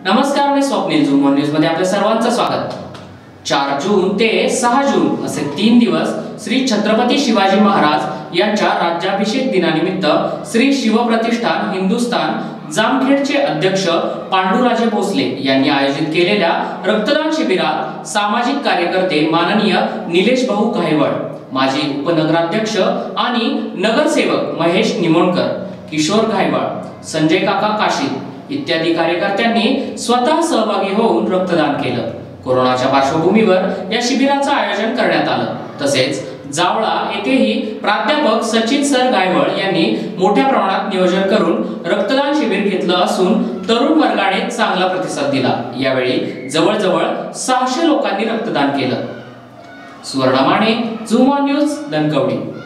नमस्कार, मी Swapnil. Zoom on News मध्ये आपल्या सर्वांचं स्वागत. 4 जून ते 6 जून असे 3 दिवस श्री छत्रपती शिवाजी महाराज यांच्या राज्याभिषेक दिनानिमित्त श्री शिवप्रतिष्ठान हिंदुस्थान जामखेडचे अध्यक्ष पांडुराजे भोसले यांनी आयोजित केलेल्या रक्तदान शिबिरात सामाजिक कार्यकर्ते माननीय निलेश भाऊ घायवळ, माजी उपनगराध्यक्ष आणि नगरसेवक महेश निमोणकर, किशोर घायवळ, संजय काका काशीद इत्यादी कार्यकर्त्यांनी स्वतः सहभागी होऊन रक्तदान केलं. कोरोनाच्या पार्श्वभूमीवर या शिबिराचं आयोजन करण्यात आलं. तसेच जावळा येथेही प्राध्यापक सचिन सर घायवळ यांनी मोठ्या प्रमाणात नियोजन करून रक्तदान शिबिर घेतलं असून तरुण वर्गाने चांगला प्रतिसाद दिला. यावेळी जवळजवळ 600 लोकांनी रक्तदान केलं. Suvarna Mane, Zoom on News, Dhankawadi.